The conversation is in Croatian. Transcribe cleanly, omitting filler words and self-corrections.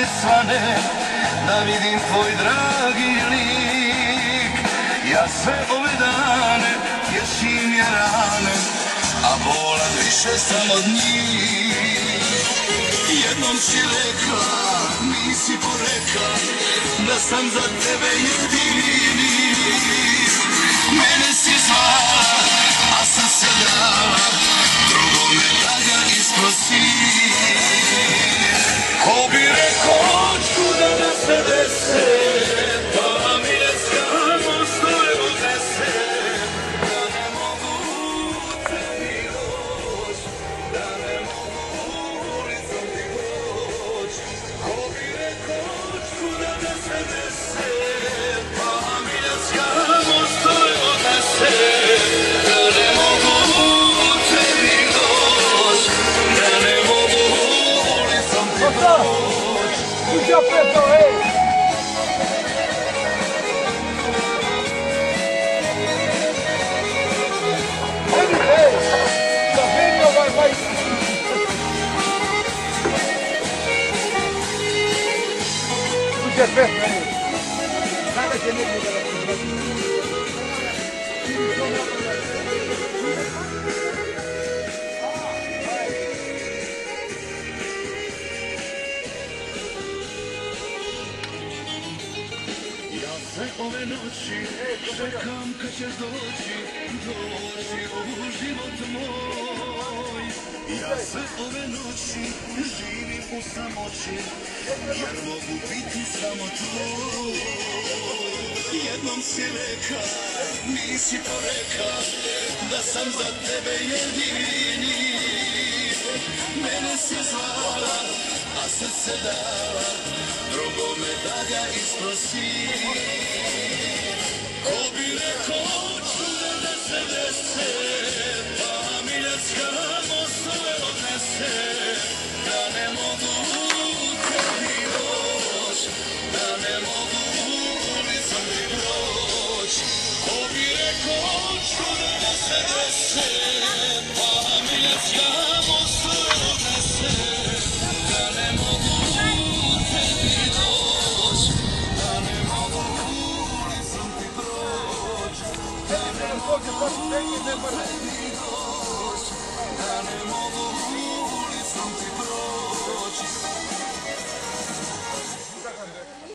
svane, da vidim tvoj dragi lik. Ja sve ove dane tješim je rane, a bolan više sam od njih. Jednom si rekla, nisi porekla, da sam za tebe jedini. Mene si zvala, a sam se dala, drugome da ga isprosi. Ko bi rekao čuda da se dese, pa mi je skamo stoje odnese, da ne mogu tebi doć, da ne mogu ulicom ti proć. Ko bi rekao čuda da se dese, pa mi je skamo stoje odnese, da ne mogu tebi doć, da ne mogu ulicom ti proć. Já apertou, ei! Tá vendo, vai! Puxa, aperta aí! Nada que nem Sve ove noći čekam kad ćeš doći u život moj. Ja sve ove noći živim u samoći, jer mogu biti samo tvoj. Jednom si reka, nisi poreka, da sam za tebe jedini. Mene si zvala, a srce dala, drugome da ga isprosi. Ko bi rekao čuda da se dese, pa miljacka mostove odnese, da ne mogu tebi doć, da ne mogu ulicom ti proć. Ko bi rekao čuda da se dese, pa miljacka mostove odnese, da ne mogu tebi doć, da ne mogu ulicom ti proć. Da ne mogu